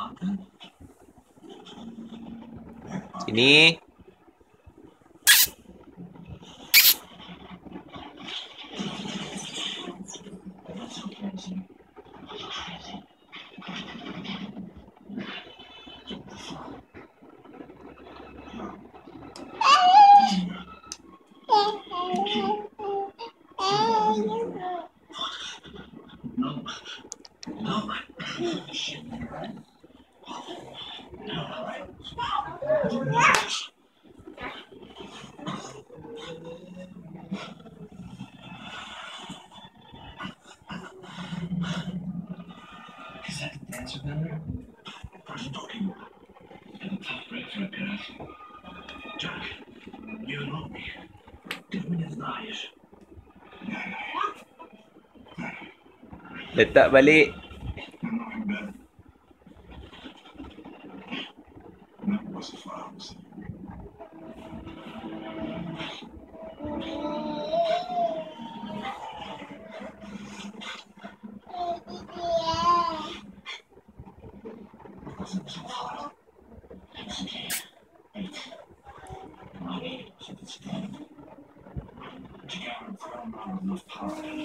Sini. Is that the dancer vendor? What are you talking about? And a tough break for a pirate. Jack, you know me. 10 minutes знаешь. Letak balik. That was a farce. Money, so it's dead. Together, for enough power.